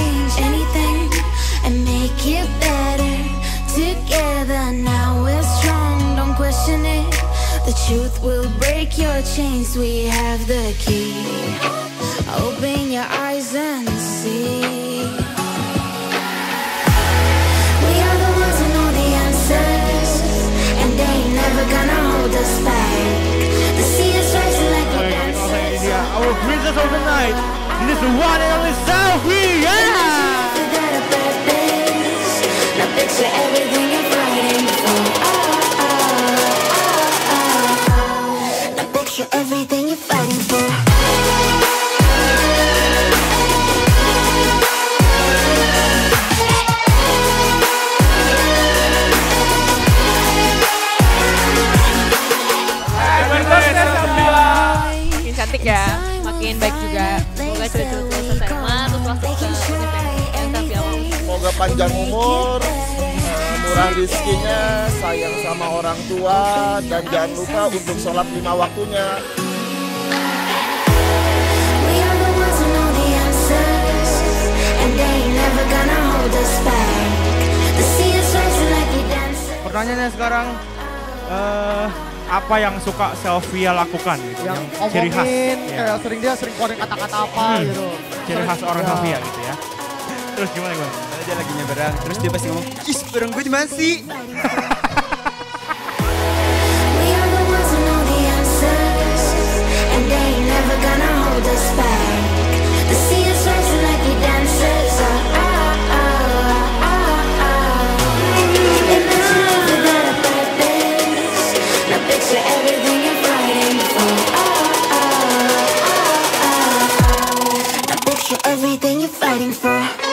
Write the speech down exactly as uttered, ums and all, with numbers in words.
change anything and make it better. Together now we're strong, don't question it. The truth will break your chains, we have the key. Open your eyes and see. We are the ones who know the answers, and they ain't never gonna hold us back. The sea is rising like a dancer. Our princess of the night, this is the one and only Selvia. Now picture everything you're fighting for. Oh, oh, oh, oh, oh. Now picture everything you're fighting for. Makin cantik ya, makin baik juga. Semoga cucu-cucu selesai emas, terus masuk ke Selvia. Semoga panjang umur, murah rezekinya, sayang sama orang tua, dan jangan lupa untuk sholat lima waktunya. Pertanyaannya sekarang, uh, apa yang suka Selvia lakukan gitu? Yang, yang ciri khas, ngomongin, ya. kayak sering dia sering keluarin kata-kata apa Hmm, gitu. Ciri khas orang ya. Selvia gitu ya. Terus gimana gimana? Dia lagi nyeberang, terus dia pasti ngomong, ih barang gue di mana sih? Everything you're fighting for.